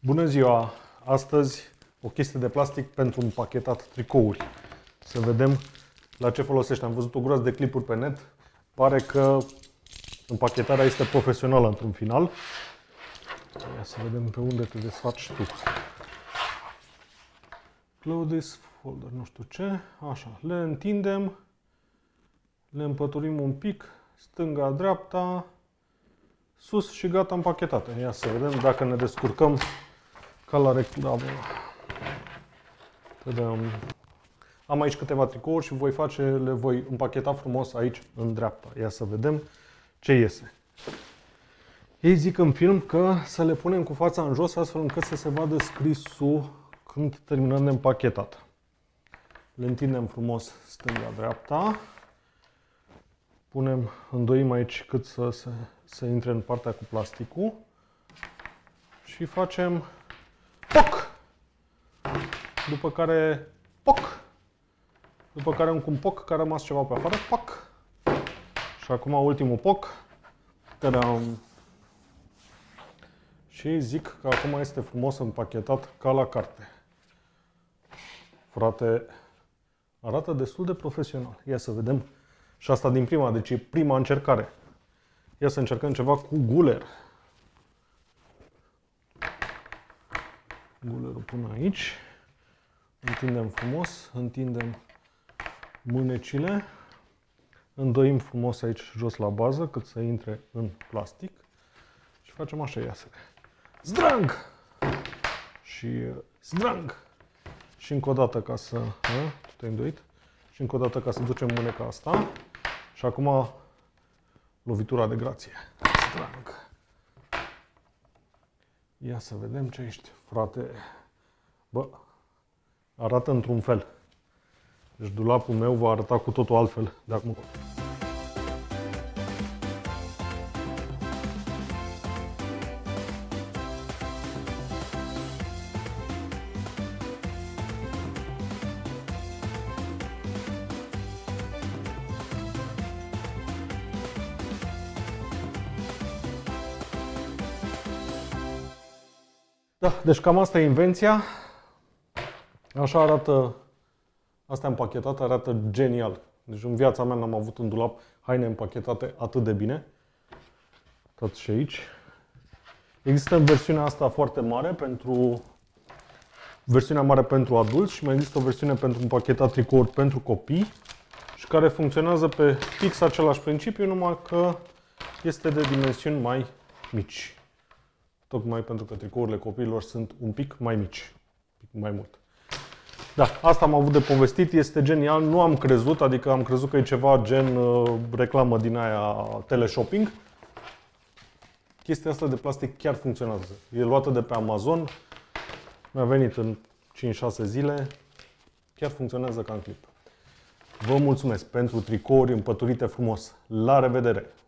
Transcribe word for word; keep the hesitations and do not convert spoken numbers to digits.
Bună ziua! Astăzi o chestie de plastic pentru împachetat tricouri. Să vedem la ce folosește. Am văzut o groază de clipuri pe net. Pare că împachetarea este profesională într-un final. Ia să vedem pe unde te desfaci tu. Clothes, folder, nu știu ce. Așa, le întindem, le împăturim un pic, stânga-dreapta, sus și gata împachetate. Ia să vedem dacă ne descurcăm ca la reclamă. Am aici câteva tricouri și voi face, le voi împacheta frumos aici în dreapta. Ia să vedem ce iese. Ei zic în film că să le punem cu fața în jos astfel încât să se vadă scrisul când terminăm de împachetat. Le întindem frumos stânga-dreapta. Punem, îndoim aici cât să, să, să intre în partea cu plasticul. Și facem poc! După care poc! După care încă un poc, care a rămas ceva pe afară, poc! Și acum ultimul poc. Tadam! Și zic că acum este frumos împachetat ca la carte. Frate, arată destul de profesional. Ia să vedem. Și asta din prima, deci e prima încercare. Ia să încercăm ceva cu guler. Gulerul pun aici. Întindem frumos, întindem mânecile. Îndoim frumos aici jos la bază, cât să intre în plastic. Și facem așa, ia să zdrang! Și zdrang! Și încă o dată ca să... te-ai îndoit? Și încă o dată ca să ducem mâneca asta. Și acum lovitura de grație. Zdrang! Ia să vedem ce ești, frate. Bă, arată într-un fel. Deci dulapul meu va arăta cu totul altfel de acum. Da, deci cam asta e invenția. Așa arată, asta împachetat, arată genial. Deci în viața mea n-am avut în dulap haine împachetate atât de bine. Tot și aici. Există în versiunea asta foarte mare, pentru versiunea mare pentru adulți și mai există o versiune pentru împachetat tricouri pentru copii și care funcționează pe fix același principiu, numai că este de dimensiuni mai mici. Tocmai pentru că tricourile copiilor sunt un pic mai mici, un pic mai mult. Da, asta am avut de povestit, este genial, nu am crezut, adică am crezut că e ceva gen uh, reclamă din aia teleshopping. Chestia asta de plastic chiar funcționează. E luată de pe Amazon, mi-a venit în cinci șase zile, chiar funcționează ca în clip. Vă mulțumesc pentru tricouri împăturite frumos. La revedere!